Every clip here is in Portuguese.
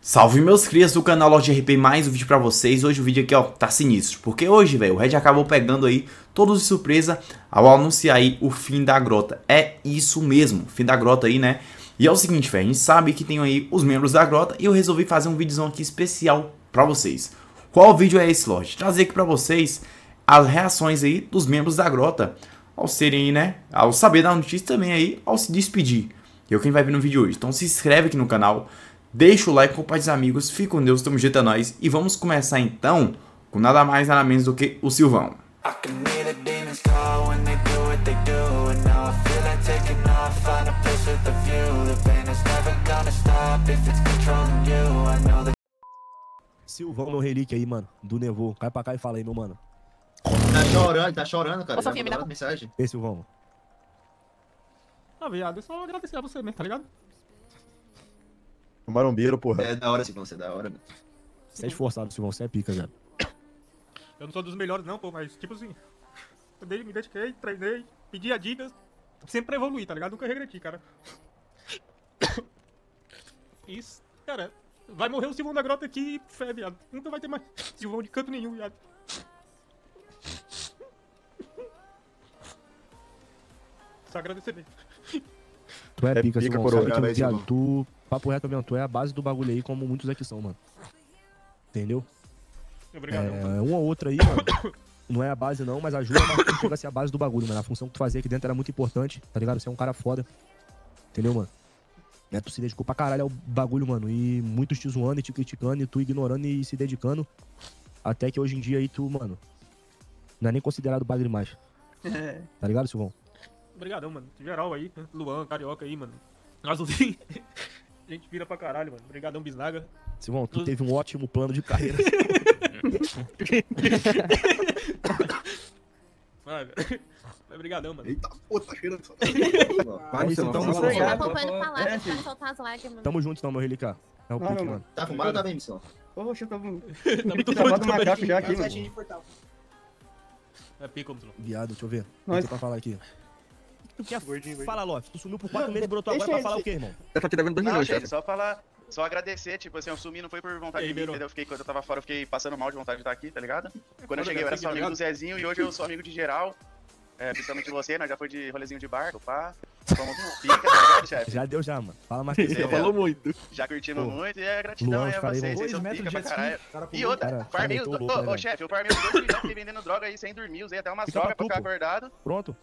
Salve meus crias do canal Lorde RP, mais um vídeo pra vocês. Hoje o vídeo aqui, ó, tá sinistro, porque hoje, velho, o Red acabou pegando aí todos de surpresa ao anunciar aí o fim da grota. É isso mesmo, fim da grota aí, né? E é o seguinte, velho, a gente sabe que tem aí os membros da grota e eu resolvi fazer um vídeozão aqui especial pra vocês. Qual vídeo é esse, Lorde? Trazer aqui pra vocês as reações aí dos membros da grota ao serem aí, né, ao saber da notícia também aí, ao se despedir. E é quem vai ver no vídeo hoje. Então se inscreve aqui no canal. Deixa o like, compartilha com os amigos, fica com Deus, tamo junto, é nóis. E vamos começar então com nada mais nada menos do que o Silvão. Silvão no relíquio aí, mano, do Nevô. Cai pra cá e fala aí, meu mano. Tá chorando, cara. Ô, Sofia, me dá mensagem. Ei, Silvão. Ah, viado, eu só agradecer a você mesmo, tá ligado? Marombeiro, porra. É da hora, Silvão, você é da hora, mano. Você é esforçado, Silvão. Você é pica, velho. Eu não sou dos melhores não, pô, mas tipo assim, me dediquei, treinei, pedi a dicas, sempre pra evoluir, tá ligado? Nunca regredi, cara. Isso, cara, vai morrer o Silvão da grota aqui, fé, viado. Nunca vai ter mais Silvão de canto nenhum, viado. Só agradecer mesmo. Tu é pica, Silvão. coroa. Sabe que, Parabéns, viado, Silvão. tu... Papo reto mesmo, tu é a base do bagulho aí, como muitos aqui são, mano. Entendeu? Obrigado, mano. É, uma ou outra aí, mano. Não é a base não, mas ajuda, mas tu chega a ser a base do bagulho, mano. A função que tu fazia aqui dentro era muito importante, tá ligado? Você é um cara foda. Entendeu, mano? É, tu se dedicou pra caralho ao bagulho, mano. E muitos te zoando e te criticando, e tu ignorando e se dedicando. Até que hoje em dia aí tu, mano, não é nem considerado bagre mais. Tá ligado, Silvão? Obrigadão, mano. Geral aí, né? Luan, Carioca aí, mano. Azulzinho. A gente vira pra caralho, mano. Obrigadão, Bisnaga. Silvão, tu teve um ótimo plano de carreira. Obrigadão, mano. Eita, pô, tá cheirando. Vai nisso, então, Vamos Silvão. lá. Tá acompanhando falar, tá tentando soltar as lágrimas. Tamo junto então, meu relíquio. É o Não, pique, não, mano. Tá fumado ou tá bem, missão? Poxa, eu tava Tá muito travado doido no macaco também. já aqui, mano. É pico, mano. Viado, deixa eu ver. O Nós- que tu pra falar aqui? Tu quer Gordinho. Fala, Loft. Tu sumiu por 4 meses e brotou agora Deixa pra falar ele- o quê, irmão? Eu tô te devendo 2 Não, milhões, gente, chefe. só falar, só agradecer, tipo assim, eu sumi não foi por vontade E aí, de mim, Beiro? entendeu? Quando eu tava fora, eu fiquei passando mal de vontade de estar aqui, tá ligado? Quando eu Foda, cheguei, eu era deve só ser amigo ligado? do Zezinho e hoje eu sou amigo de geral. Principalmente de você, nós já foi de rolezinho de bar, pá. Fomos pica, tá ligado, chefe? Já deu já, mano. Fala mais que Você isso. falou muito. Já curtimos Pô, muito e gratidão Luan, aí a os caras aí vocês, vão- vocês são pica pra caralho. E outra, Cara, farmei cara, os eu tô dois, louco, né, ô velho? chefe, eu farmei os 2 milhões, fiquei vendendo droga aí sem dormir, usei até umas Fica pra drogas pra tu, ficar pô. acordado. Pronto.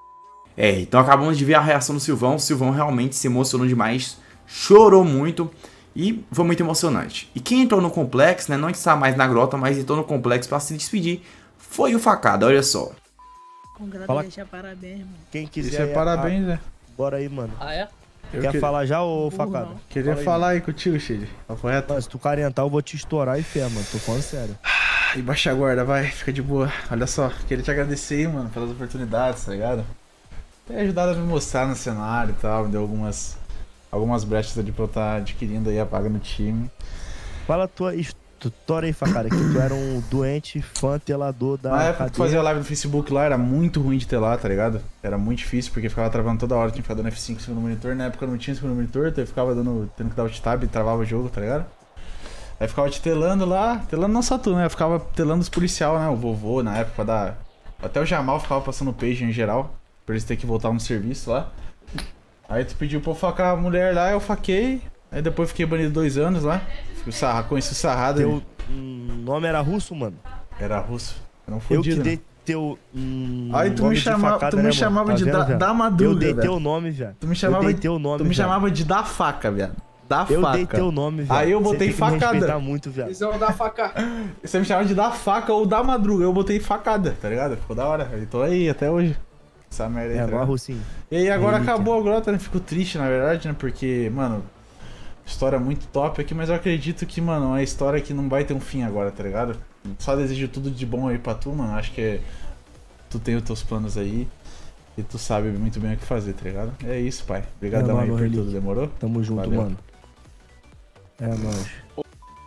É, então acabamos de ver a reação do Silvão. O Silvão realmente se emocionou demais, chorou muito e foi muito emocionante. E quem entrou no complexo, né, não está mais na grota, mas entrou no complexo para se despedir, foi o Facada, olha só. Fala- Deixar parabéns, mano. Quem quiser. Isso é parabéns, né? Bora aí, mano. Ah, é? Quer falar já, ô facada? Queria Fala aí, falar aí contigo, Shade. Papo reto. Mano, se tu carentar, eu vou te estourar e fé, mano. Tô falando sério. E baixa a guarda, vai. Fica de boa. Olha só, queria te agradecer aí, mano, pelas oportunidades, tá ligado? Ter ajudado a me mostrar no cenário e tal. Me deu algumas brechas ali pra eu estar adquirindo aí a vaga no time. Fala a tua história aí, facada. Que tu era um doente fã telador da Na época que cadeia. fazia live no Facebook lá, era muito ruim de ter lá, tá ligado? Era muito difícil, porque ficava travando toda hora, tinha que ficar dando F5 segundo monitor. Na época eu não tinha segundo monitor, então eu ficava tendo que dar alt tab e travava o jogo, tá ligado? Aí ficava te telando lá, telando não só tu, né? Eu ficava telando os policial, né? O vovô na época, até o Jamal ficava passando page em geral, pra eles terem que voltar no serviço lá. Aí tu pediu pra eu facar a mulher lá, eu faquei. Aí depois fiquei banido 2 anos lá. Conheci o Sarrado. Teu nome era russo, mano? Era russo. Era um Eu fudido, que né? dei teu. Aí tu nome me de chamava, facada, tu me né, mano? chamava Tá de vendo, velho? da Madruga, Eu dei velho. teu nome, velho. Tu me chamava, eu dei teu nome, tu me velho. chamava de da faca, velho. Da Eu faca. dei teu nome, velho. Aí eu Você botei tem que me facada. respeitar muito, velho. Visão da faca. Você me chamava de da faca ou da madruga. Eu botei facada, tá ligado? Ficou da hora. Eu tô aí até hoje. Essa merda aí. É, tá agora, ligado? Russinho. E aí agora Relíquia. acabou a grota, né? Fico triste, na verdade, né? Porque, mano, história muito top aqui, mas eu acredito que, mano, é uma história que não vai ter um fim agora, tá ligado? Só desejo tudo de bom aí pra tu, mano. Acho que tu tem os teus planos aí e tu sabe muito bem o que fazer, tá ligado? É isso, pai. Obrigadão É, aí mano, por Relíquia. tudo, demorou? Tamo junto, Valeu. mano. É nóis.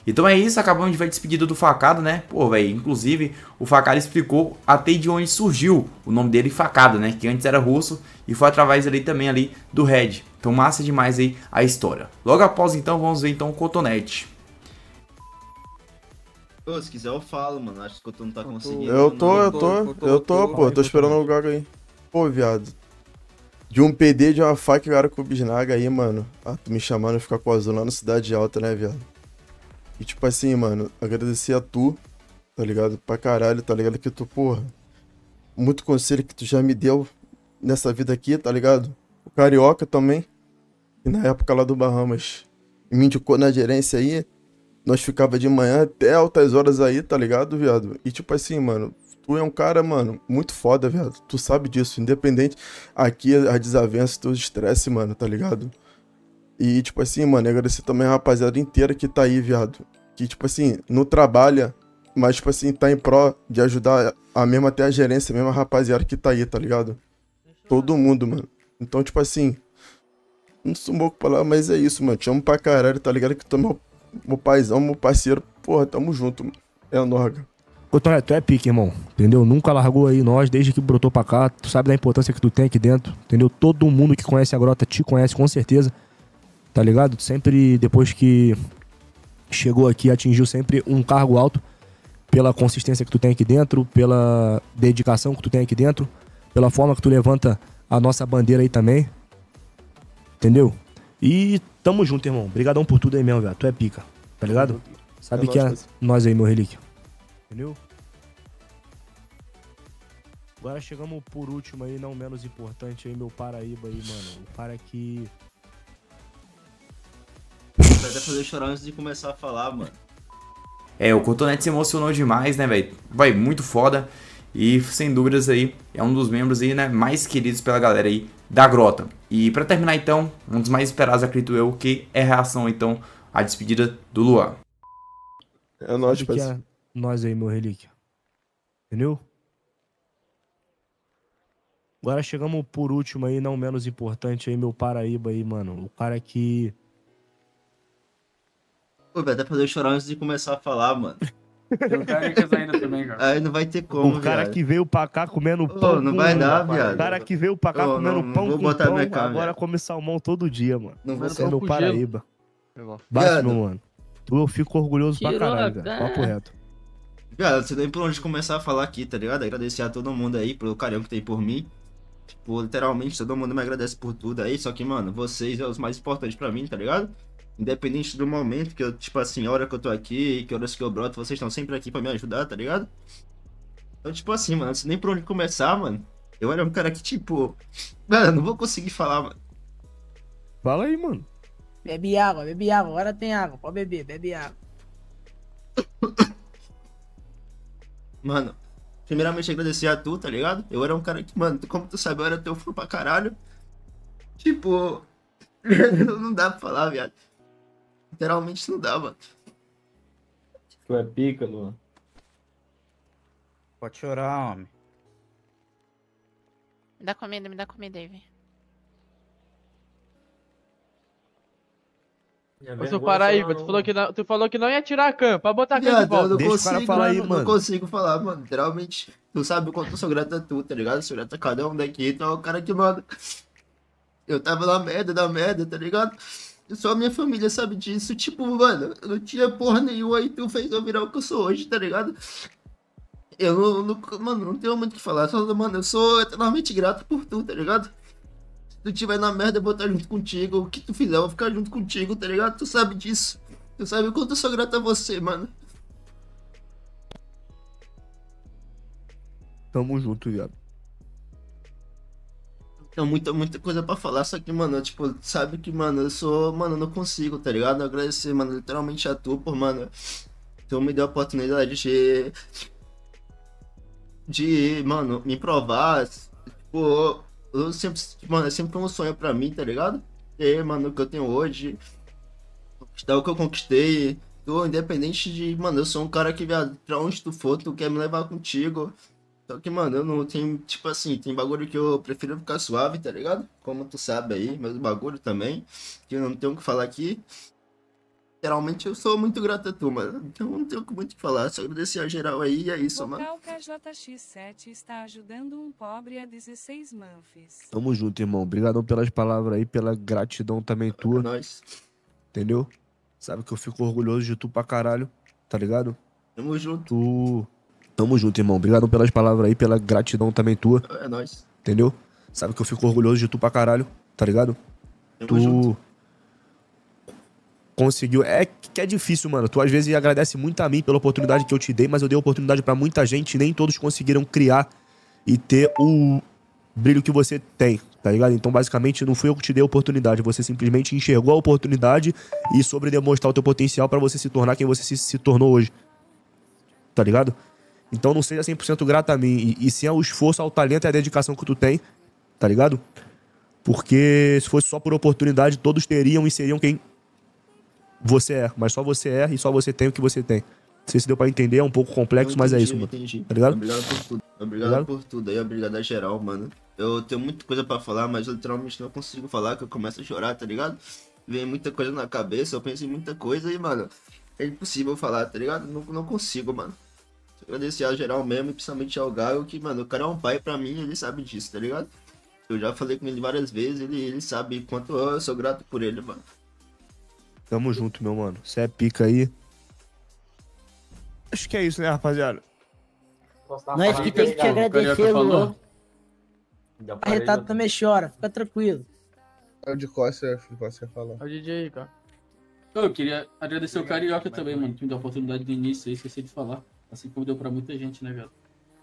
Então é isso, acabamos de ver a despedida do Facada, né? Pô, velho, inclusive o Facada explicou até de onde surgiu o nome dele, Facada, né? Que antes era russo e foi através ali também ali do Red. Então massa demais aí a história. Logo após então, vamos ver então o Cotonete. Ô, se quiser eu falo, mano. Acho que tu não tá conseguindo. Eu tô, pô. Tô esperando o Gaga aí. Pô, viado. De um PD de uma faca, cara, com o Bisnaga aí, mano. Ah, tu me chamando ficar com o azul lá na Cidade Alta, né, viado? E tipo assim, mano, agradecer a tu, tá ligado? Pra caralho, tá ligado? Que tu, porra, muito conselho que tu já me deu nessa vida aqui, tá ligado? O Carioca também. E na época lá do Bahamas, me indicou na gerência aí. Nós ficava de manhã até altas horas aí, tá ligado, viado? E tipo assim, mano, tu é um cara, mano, muito foda, viado. Tu sabe disso, independente aqui, as desavenças, teu estresse, mano, tá ligado? E tipo assim, mano, agradecer também a rapaziada inteira que tá aí, viado. Que tipo assim, não trabalha, mas tipo assim, tá em pró de ajudar a mesma até a gerência, a mesma rapaziada que tá aí, tá ligado? Todo mundo, mano. Então, tipo assim, não sou um pouco pra lá, mas é isso, mano. Te amo pra caralho, tá ligado? Que tu é meu paizão, meu parceiro. Porra, tamo junto, mano. É a Norga. Cotonete, tu é pique, irmão, entendeu? Nunca largou aí nós, desde que brotou pra cá. Tu sabe da importância que tu tem aqui dentro, entendeu? Todo mundo que conhece a Grota te conhece, com certeza. Tá ligado? Tu sempre, depois que chegou aqui, atingiu sempre um cargo alto pela consistência que tu tem aqui dentro, pela dedicação que tu tem aqui dentro, pela forma que tu levanta a nossa bandeira aí também. Entendeu? E tamo junto, irmão. Obrigadão por tudo aí mesmo, velho. Tu é pica, tá ligado? Sabe que é nós aí, meu relíquio. Entendeu? Agora chegamos por último aí, não menos importante aí, meu Paraíba aí, mano. O cara que... Vai até fazer chorar antes de começar a falar, mano. É, o Cotonete se emocionou demais, né, velho? Vai, muito foda. E, sem dúvidas aí, é um dos membros aí, né, mais queridos pela galera aí da Grota. E pra terminar, então, um dos mais esperados, acredito eu, que é a reação, então, à despedida do Luan. É nóis, que é nós aí, meu relíquio. Entendeu? Agora chegamos por último aí, não menos importante aí, meu Paraíba aí, mano. O cara que... Pô, vai até fazer chorar antes de começar a falar, mano. Tem um cara que ainda também, cara. Aí não vai ter como, O cara viado. que veio pra cá comendo pão. Não vai dar, O viado. cara que veio pra cá comendo não pão vou com botar pão, minha cara, agora viado. come salmão todo dia, mano. Não vou Esse é meu com Paraíba. Viado. Bate, meu mano. Tu, eu fico orgulhoso pra caralho, velho. Papo reto. Viado, você nem por onde começar a falar aqui, tá ligado? Agradecer a todo mundo aí pelo carinho que tem por mim. Tipo, literalmente todo mundo me agradece por tudo aí. Só que, mano, vocês é os mais importantes pra mim, tá ligado? Independente do momento que eu, tipo assim, a hora que eu tô aqui, que horas que eu broto, vocês estão sempre aqui pra me ajudar, tá ligado? Então, tipo assim, mano, se nem por onde começar, mano. Eu era um cara que, tipo. Mano, eu não vou conseguir falar, mano. Fala aí, mano. Bebe água, agora tem água, pode beber, bebe água. Mano, primeiramente agradecer a tu, tá ligado? Eu era um cara que, mano, como tu sabe, eu era teu fã pra caralho. Tipo, não dá pra falar, viado. Literalmente não dá, mano. Tu é pica, Luan. Pode chorar, homem. Me dá comida aí, velho. Ô, seu Paraíba, tu falou que não ia tirar a cama, pra botar a cama de Viado, eu volta. não Deixa o consigo, cara falar aí, não mano. consigo falar, mano. Literalmente, tu sabe o quanto eu sou grato a tu, tá ligado? Sou grato a cada um daqui, então é o cara que, mano. Eu tava na merda, tá ligado? Só a minha família sabe disso. Tipo, mano, eu não tinha porra nenhuma e tu fez eu virar o que eu sou hoje, tá ligado? Eu mano, não tenho muito o que falar. Só, mano, eu sou eternamente grato por tu, tá ligado? Se tu tiver na merda, eu vou estar junto contigo. O que tu fizer, eu vou ficar junto contigo, tá ligado? Tu sabe disso. Tu sabe o quanto eu sou grato a você, mano. Tamo junto, viado. Tem muita coisa pra falar, só que, mano, tipo, sabe que, mano, eu sou, mano, eu não consigo, tá ligado? Agradecer, mano, literalmente a tu, por, mano, tu me deu a oportunidade mano, me provar, tipo, eu sempre, mano, sempre foi um sonho pra mim, tá ligado? Ter, mano, o que eu tenho hoje, conquistar o que eu conquistei, tu, independente de, mano, eu sou um cara que, viado, pra onde tu for, tu quer me levar contigo. Só que, mano, eu não tenho, tipo assim, tem bagulho que eu prefiro ficar suave, tá ligado? Como tu sabe aí, mas o bagulho também, que eu não tenho o que falar aqui. literalmente eu sou muito grato a tu, mano. Então não tenho muito o que falar, só agradecer a geral aí e é isso, mano. O KJX7 está ajudando um pobre a 16 manfes. Tamo junto, irmão. Obrigadão pelas palavras aí, pela gratidão também tua. É nóis. Entendeu? Sabe que eu fico orgulhoso de tu pra caralho, tá ligado? Tamo junto. Tamo junto, irmão. Obrigadão pelas palavras aí, pela gratidão também tua. É nóis. Entendeu? Sabe que eu fico orgulhoso de tu pra caralho, tá ligado? Tamo junto. Conseguiu. É que é difícil, mano. Tu às vezes agradece muito a mim pela oportunidade que eu te dei, mas eu dei oportunidade pra muita gente e nem todos conseguiram criar e ter o brilho que você tem, tá ligado? Então, basicamente, não fui eu que te dei a oportunidade. Você simplesmente enxergou a oportunidade e soube demonstrar o teu potencial pra você se tornar quem você se tornou hoje. Tá ligado? Então, não seja 100% grato a mim. E sim ao esforço, ao talento e à dedicação que tu tem, tá ligado? Porque se fosse só por oportunidade, todos teriam e seriam quem você é. Mas só você é e só você tem o que você tem. Não sei se deu pra entender, é um pouco complexo, mas é isso, mano. Entendi. Tá ligado? Obrigado por tudo. Obrigado por tudo aí, obrigado a geral, mano. Eu tenho muita coisa pra falar, mas eu literalmente não consigo falar, que eu começo a chorar, tá ligado? Vem muita coisa na cabeça, eu penso em muita coisa e, mano, é impossível falar, tá ligado? Não consigo, mano. Agradecer a geral mesmo, e principalmente ao Gago, que, mano, o cara é um pai pra mim, ele sabe disso, tá ligado? Eu já falei com ele várias vezes, ele sabe quanto eu sou grato por ele, mano. Tamo junto, meu mano. Você é pica aí. Acho que é isso, né, rapaziada? Nós que tem que te agradecer, Luan. Já Arretado também chora, fica tranquilo. É o de Costa quer falar. É o DJ aí, cara. Eu queria agradecer o Carioca também, mano, que me deu a oportunidade do início aí, esqueci de falar. Assim como deu pra muita gente, né, velho?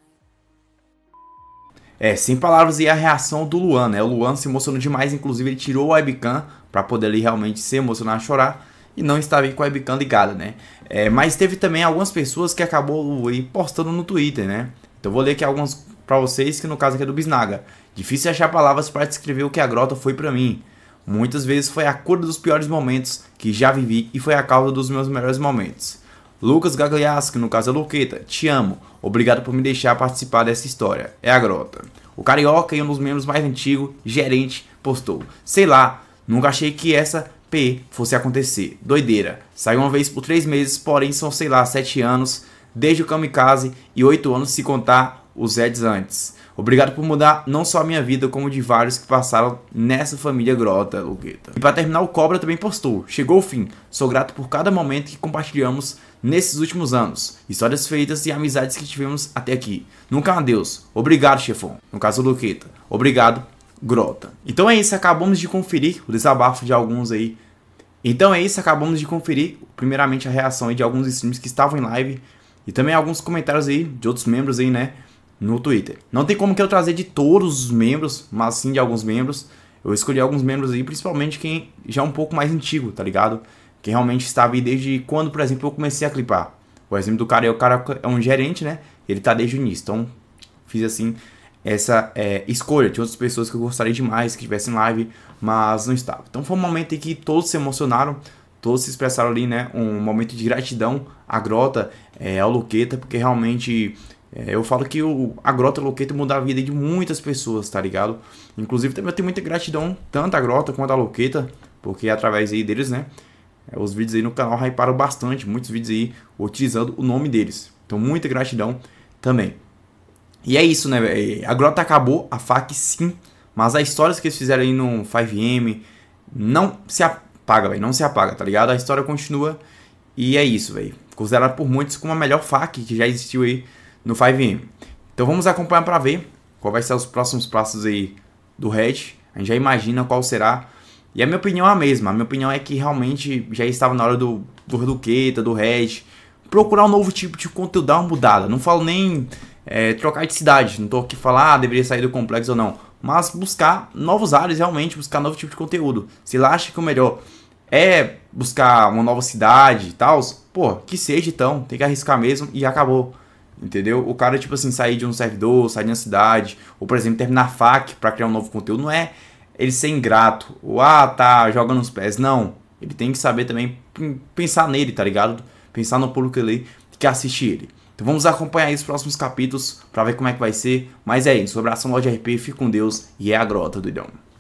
Sem palavras e a reação do Luan, né? O Luan se emocionou demais, inclusive ele tirou o webcam pra poder ali realmente se emocionar, chorar. E não estava aí com a webcam ligada, né? Mas teve também algumas pessoas que acabou aí postando no Twitter, né? Então vou ler aqui algumas pra vocês, que no caso aqui é do Bisnaga. Difícil achar palavras para descrever o que a Grota foi pra mim. Muitas vezes foi a cura dos piores momentos que já vivi e foi a causa dos meus melhores momentos. Lucas Gagliasco, que no caso é Luqueta, te amo. Obrigado por me deixar participar dessa história. É a Grota. O Carioca e um dos membros mais antigos, gerente, postou. Sei lá, nunca achei que essa P fosse acontecer. Doideira. Saiu uma vez por 3 meses, porém são, sei lá, 7 anos. Desde o Kamikaze e 8 anos se contar os Eds antes. Obrigado por mudar não só a minha vida, como de vários que passaram nessa família Grota, Luqueta. E para terminar, o Cobra também postou. Chegou o fim. Sou grato por cada momento que compartilhamos nesses últimos anos. Histórias feitas e amizades que tivemos até aqui. Nunca um adeus. Obrigado, chefão. No caso, Luqueta. Obrigado, Grota. Então é isso, acabamos de conferir o desabafo de alguns aí. Então é isso, acabamos de conferir primeiramente a reação aí de alguns streams que estavam em live. E também alguns comentários aí de outros membros aí, né? No Twitter. Não tem como que eu trazer de todos os membros, mas sim de alguns membros. Eu escolhi alguns membros aí, principalmente quem já é um pouco mais antigo, tá ligado? Quem realmente estava aí desde quando, por exemplo, eu comecei a clipar. O exemplo do cara, o cara é um gerente, né? Ele tá desde o início. Então, fiz assim, essa escolha. Tinha outras pessoas que eu gostaria demais que tivessem live, mas não estava. Então foi um momento em que todos se emocionaram, todos se expressaram ali, né? Um momento de gratidão à Grota, ao Luqueta, porque realmente... eu falo que a Grota e o Luqueta mudam a vida de muitas pessoas, tá ligado? Inclusive também eu tenho muita gratidão, tanto à Grota quanto à Luqueta, porque através aí deles, né? Os vídeos aí no canal hyparam bastante, muitos vídeos aí utilizando o nome deles. Então muita gratidão também. E é isso, né, velho? A Grota acabou, a FAQ sim, mas as histórias que eles fizeram aí no 5M não se apaga, velho. Não se apaga, tá ligado? A história continua e é isso, velho. Considerado por muitos como a melhor FAQ que já existiu aí no 5M. Então vamos acompanhar para ver qual vai ser os próximos passos aí do Red. A gente já imagina qual será. E a minha opinião é a mesma. A minha opinião é que realmente já estava na hora do Luqueta, do Red, procurar um novo tipo de conteúdo, dar uma mudada. Não falo nem trocar de cidade. Não tô aqui falar, deveria sair do complexo ou não. Mas buscar novos áreas realmente, buscar novo tipo de conteúdo. Se ele acha que o melhor é buscar uma nova cidade e tal, pô, que seja então. Tem que arriscar mesmo e acabou. Entendeu? O cara, tipo assim, sair de um servidor, sair de uma cidade, ou por exemplo, terminar a FAQ pra criar um novo conteúdo, não é ele ser ingrato, ou tá jogando os pés, não. Ele tem que saber também pensar nele, tá ligado? Pensar no público ali que assiste ele. Então vamos acompanhar aí os próximos capítulos pra ver como é que vai ser. Mas é isso, um abraço, Lorde RP, fique com Deus e é a Grota, doidão.